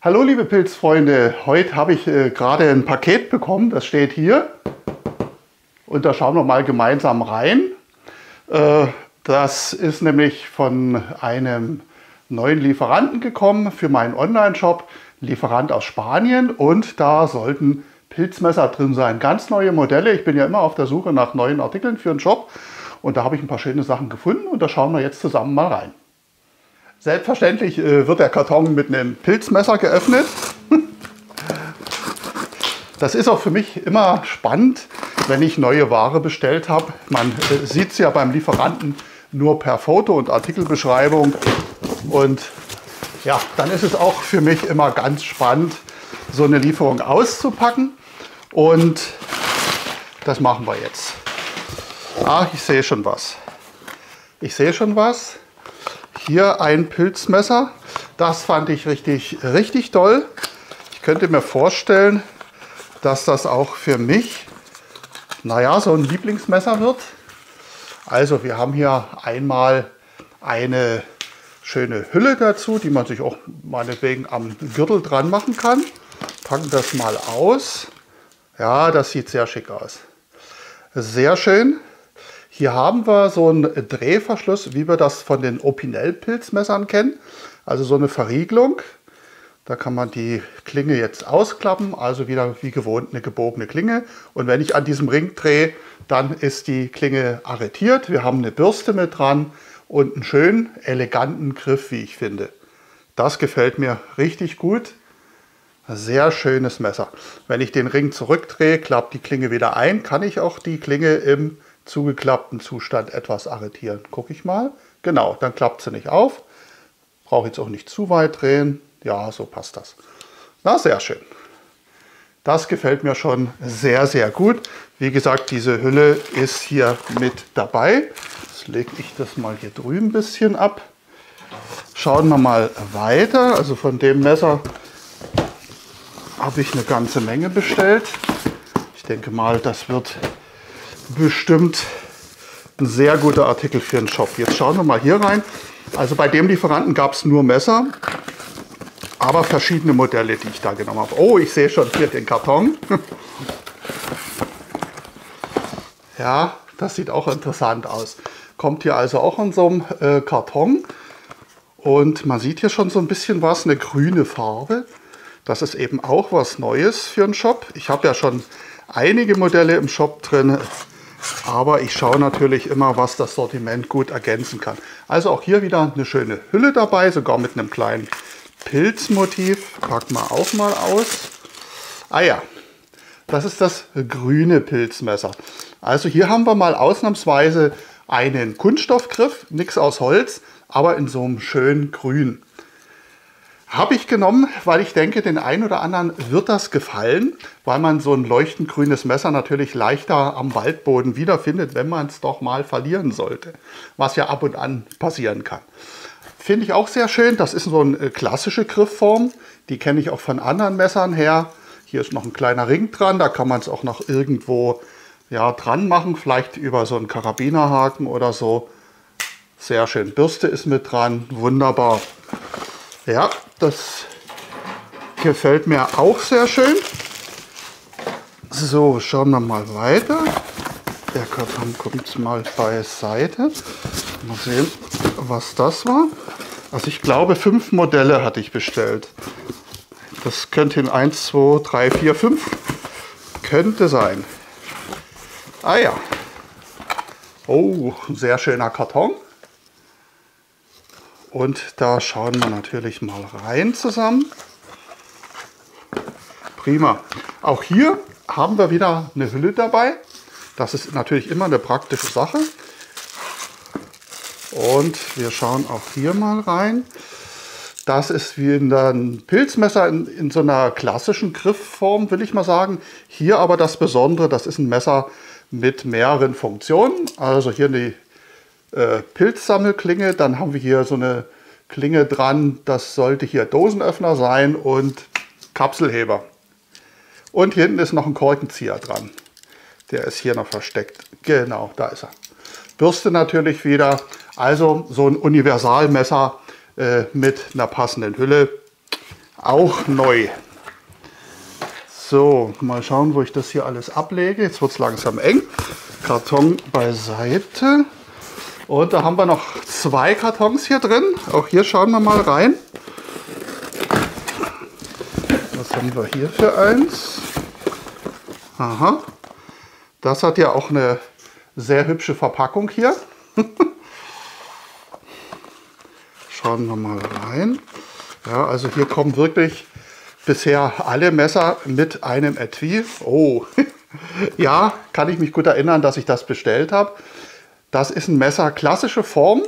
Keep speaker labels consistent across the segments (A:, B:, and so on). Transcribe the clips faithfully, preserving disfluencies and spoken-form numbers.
A: Hallo liebe Pilzfreunde, heute habe ich äh, gerade ein Paket bekommen, das steht hier und da schauen wir mal gemeinsam rein. Äh, das ist nämlich von einem neuen Lieferanten gekommen für meinen Online-Shop, Lieferant aus Spanien, und da sollten Pilzmesser drin sein, ganz neue Modelle. Ich bin ja immer auf der Suche nach neuen Artikeln für den Shop und da habe ich ein paar schöne Sachen gefunden und da schauen wir jetzt zusammen mal rein. Selbstverständlich äh, wird der Karton mit einem Pilzmesser geöffnet. Das ist auch für mich immer spannend, wenn ich neue Ware bestellt habe. Man äh, sieht es ja beim Lieferanten nur per Foto und Artikelbeschreibung. Und ja, dann ist es auch für mich immer ganz spannend, so eine Lieferung auszupacken. Und das machen wir jetzt. Ah, ich sehe schon was. Ich sehe schon was. Hier ein Pilzmesser, das fand ich richtig, richtig toll. Ich könnte mir vorstellen, dass das auch für mich, naja, so ein Lieblingsmesser wird. Also wir haben hier einmal eine schöne Hülle dazu, die man sich auch meinetwegen am Gürtel dran machen kann. Packen das mal aus. Ja, das sieht sehr schick aus. Sehr schön. Hier haben wir so einen Drehverschluss, wie wir das von den Opinel-Pilzmessern kennen. Also so eine Verriegelung. Da kann man die Klinge jetzt ausklappen, also wieder wie gewohnt eine gebogene Klinge. Und wenn ich an diesem Ring drehe, dann ist die Klinge arretiert. Wir haben eine Bürste mit dran und einen schönen, eleganten Griff, wie ich finde. Das gefällt mir richtig gut. Sehr schönes Messer. Wenn ich den Ring zurückdrehe, klappt die Klinge wieder ein, kann ich auch die Klinge im zugeklappten Zustand etwas arretieren. Gucke ich mal. Genau, dann klappt sie nicht auf. Brauche jetzt auch nicht zu weit drehen. Ja, so passt das. Na, sehr schön. Das gefällt mir schon sehr, sehr gut. Wie gesagt, diese Hülle ist hier mit dabei. Jetzt lege ich das mal hier drüben ein bisschen ab. Schauen wir mal weiter. Also von dem Messer habe ich eine ganze Menge bestellt. Ich denke mal, das wird bestimmt ein sehr guter Artikel für den Shop. Jetzt schauen wir mal hier rein. Also bei dem Lieferanten gab es nur Messer, aber verschiedene Modelle, die ich da genommen habe. Oh, ich sehe schon hier den Karton. Ja, das sieht auch interessant aus. Kommt hier also auch in so einem äh, Karton. Und man sieht hier schon so ein bisschen was, eine grüne Farbe. Das ist eben auch was Neues für den Shop. Ich habe ja schon einige Modelle im Shop drin, aber ich schaue natürlich immer, was das Sortiment gut ergänzen kann. Also auch hier wieder eine schöne Hülle dabei, sogar mit einem kleinen Pilzmotiv. Packen wir auch mal aus. Ah ja, das ist das grüne Pilzmesser. Also hier haben wir mal ausnahmsweise einen Kunststoffgriff, nichts aus Holz, aber in so einem schönen Grün. Habe ich genommen, weil ich denke, den einen oder anderen wird das gefallen, weil man so ein leuchtend grünes Messer natürlich leichter am Waldboden wiederfindet, wenn man es doch mal verlieren sollte, was ja ab und an passieren kann. Finde ich auch sehr schön. Das ist so eine klassische Griffform, die kenne ich auch von anderen Messern her. Hier ist noch ein kleiner Ring dran, da kann man es auch noch irgendwo ja, dran machen, vielleicht über so einen Karabinerhaken oder so. Sehr schön. Bürste ist mit dran, wunderbar. Ja, das gefällt mir auch sehr schön. So, schauen wir mal weiter. Der Karton kommt mal beiseite. Mal sehen, was das war. Also ich glaube, fünf Modelle hatte ich bestellt. Das könnte in eins, zwei, drei, vier, fünf könnte sein. Ah ja. Oh, ein sehr schöner Karton. Und da schauen wir natürlich mal rein zusammen. Prima. Auch hier haben wir wieder eine Hülle dabei. Das ist natürlich immer eine praktische Sache. Und wir schauen auch hier mal rein. Das ist wie ein Pilzmesser in, in so einer klassischen Griffform, will ich mal sagen. Hier aber das Besondere, das ist ein Messer mit mehreren Funktionen. Also hier die äh, Pilzsammelklinge, dann haben wir hier so eine Klinge dran, das sollte hier Dosenöffner sein und Kapselheber. Und hier hinten ist noch ein Korkenzieher dran. Der ist hier noch versteckt. Genau, da ist er. Bürste natürlich wieder. Also so ein Universalmesser äh, mit einer passenden Hülle. auch neu. So, mal schauen, wo ich das hier alles ablege. Jetzt wird es langsam eng. Karton beiseite. Und da haben wir noch zwei Kartons hier drin. Auch hier schauen wir mal rein. Was haben wir hier für eins? Aha. Das hat ja auch eine sehr hübsche Verpackung hier. Schauen wir mal rein. Ja, also hier kommen wirklich bisher alle Messer mit einem Etui. Oh, ja, kann ich mich gut erinnern, dass ich das bestellt habe. Das ist ein Messer, klassische Form.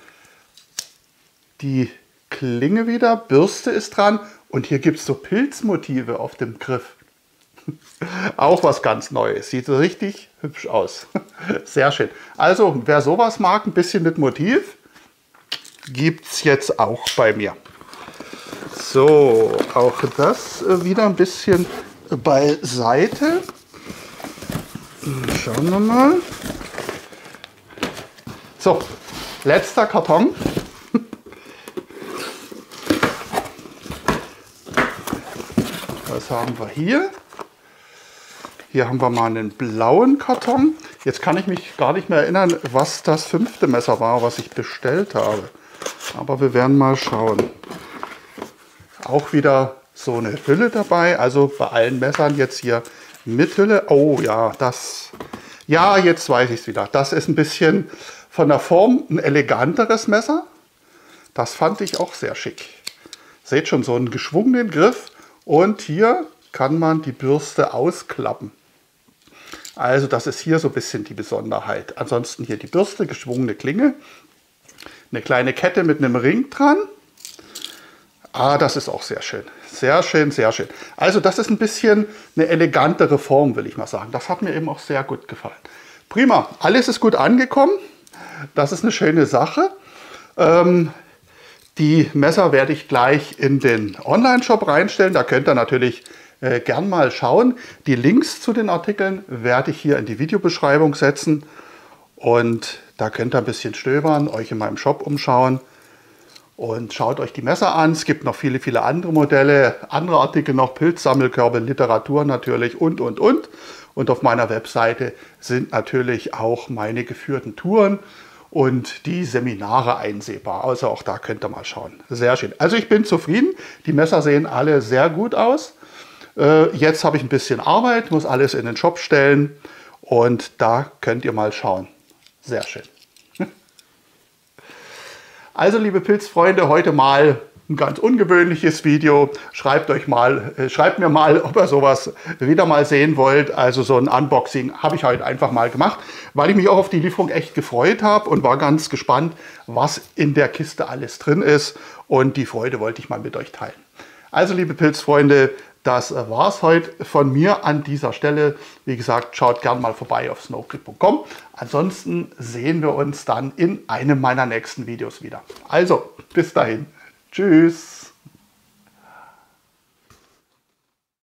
A: Die Klinge wieder, Bürste ist dran und hier gibt es so Pilzmotive auf dem Griff. Auch was ganz Neues. Sieht richtig hübsch aus. Sehr schön. Also, wer sowas mag, ein bisschen mit Motiv, gibt es jetzt auch bei mir. So, auch das wieder ein bisschen beiseite. Schauen wir mal. So, letzter Karton. Was haben wir hier? Hier haben wir mal einen blauen Karton. Jetzt kann ich mich gar nicht mehr erinnern, was das fünfte Messer war, was ich bestellt habe. Aber wir werden mal schauen. Auch wieder so eine Hülle dabei. Also bei allen Messern jetzt hier mit Hülle. Oh ja, das... Ja, jetzt weiß ich es wieder. Das ist ein bisschen von der Form ein eleganteres Messer. Das fand ich auch sehr schick. Seht schon, so einen geschwungenen Griff. Und hier kann man die Bürste ausklappen. Also das ist hier so ein bisschen die Besonderheit. Ansonsten hier die Bürste, geschwungene Klinge. Eine kleine Kette mit einem Ring dran. Ah, das ist auch sehr schön. Sehr schön, sehr schön. Also das ist ein bisschen eine elegantere Form, will ich mal sagen. Das hat mir eben auch sehr gut gefallen. Prima, alles ist gut angekommen. Das ist eine schöne Sache. Ähm, die Messer werde ich gleich in den Online-Shop reinstellen. Da könnt ihr natürlich äh, gern mal schauen. Die Links zu den Artikeln werde ich hier in die Videobeschreibung setzen. Und da könnt ihr ein bisschen stöbern, euch in meinem Shop umschauen. Und schaut euch die Messer an. Es gibt noch viele, viele andere Modelle, andere Artikel noch, Pilzsammelkörbe, Literatur natürlich und, und, und. Und auf meiner Webseite sind natürlich auch meine geführten Touren und die Seminare einsehbar. Also auch da könnt ihr mal schauen. Sehr schön. Also ich bin zufrieden. Die Messer sehen alle sehr gut aus. Äh, jetzt habe ich ein bisschen Arbeit, muss alles in den Shop stellen. Und da könnt ihr mal schauen. Sehr schön. Also liebe Pilzfreunde, heute mal ein ganz ungewöhnliches Video. Schreibt euch mal, äh, schreibt mir mal, ob ihr sowas wieder mal sehen wollt. Also so ein Unboxing habe ich heute einfach mal gemacht, weil ich mich auch auf die Lieferung echt gefreut habe und war ganz gespannt, was in der Kiste alles drin ist. Und die Freude wollte ich mal mit euch teilen. Also liebe Pilzfreunde, das war es heute von mir an dieser Stelle. Wie gesagt, schaut gerne mal vorbei auf snowclick punkt com. Ansonsten sehen wir uns dann in einem meiner nächsten Videos wieder. Also, bis dahin. Tschüss.